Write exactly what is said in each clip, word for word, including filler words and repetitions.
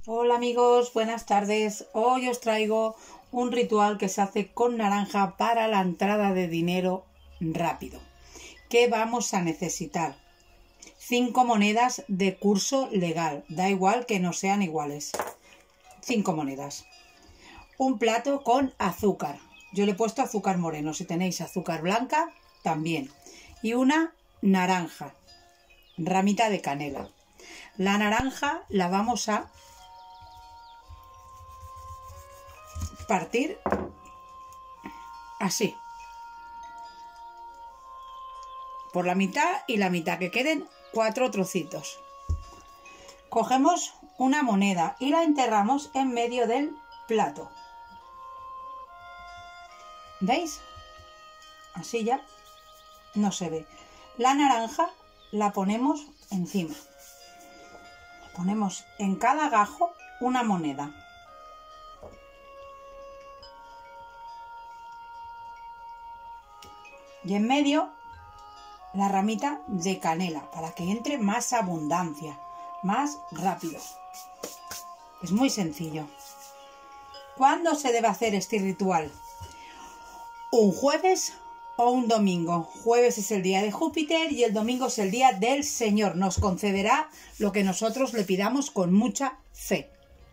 Hola amigos, buenas tardes. Hoy os traigo un ritual que se hace con naranja para la entrada de dinero rápido. ¿Qué vamos a necesitar? Cinco monedas de curso legal, da igual que no sean iguales. Cinco monedas. Un plato con azúcar. Yo le he puesto azúcar moreno, si tenéis azúcar blanca también. Y una naranja, ramita de canela. La naranja la vamos a partir así, por la mitad y la mitad, que queden cuatro trocitos. Cogemos una moneda y la enterramos en medio del plato. ¿Veis? Así ya no se ve. La naranja la ponemos encima. Ponemos en cada gajo una moneda. Y en medio la ramita de canela para que entre más abundancia, más rápido. Es muy sencillo. ¿Cuándo se debe hacer este ritual? ¿Un jueves o un domingo? Jueves es el día de Júpiter y el domingo es el día del Señor. Nos concederá lo que nosotros le pidamos con mucha fe.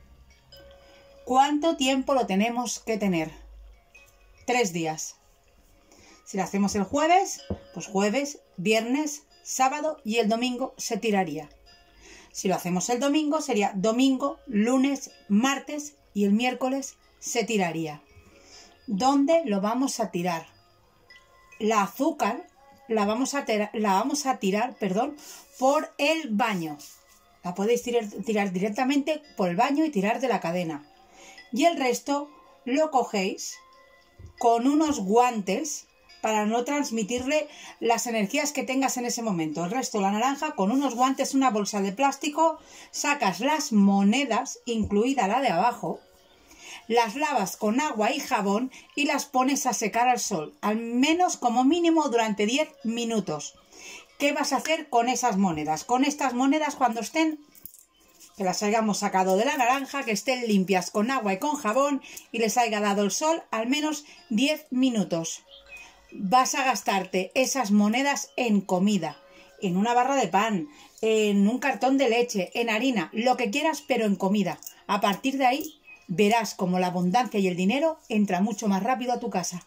¿Cuánto tiempo lo tenemos que tener? Tres días. Si lo hacemos el jueves, pues jueves, viernes, sábado y el domingo se tiraría. Si lo hacemos el domingo, sería domingo, lunes, martes y el miércoles se tiraría. ¿Dónde lo vamos a tirar? La azúcar la vamos a, la vamos a tirar perdón, por el baño. La podéis tirar, tirar directamente por el baño y tirar de la cadena. Y el resto lo cogéis con unos guantes para no transmitirle las energías que tengas en ese momento. El resto, la naranja, con unos guantes, una bolsa de plástico, sacas las monedas, incluida la de abajo, las lavas con agua y jabón y las pones a secar al sol, al menos como mínimo durante diez minutos. ¿Qué vas a hacer con esas monedas? Con estas monedas, cuando estén, que las hayamos sacado de la naranja, que estén limpias con agua y con jabón y les haya dado el sol al menos diez minutos. Vas a gastarte esas monedas en comida, en una barra de pan, en un cartón de leche, en harina, lo que quieras, pero en comida. A partir de ahí verás como la abundancia y el dinero entra mucho más rápido a tu casa.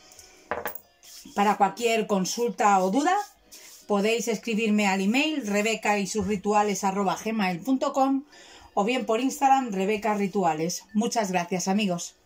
Para cualquier consulta o duda, podéis escribirme al email rebeca y sus rituales arroba gmail punto com o bien por Instagram Rebeca Rituales. Muchas gracias, amigos.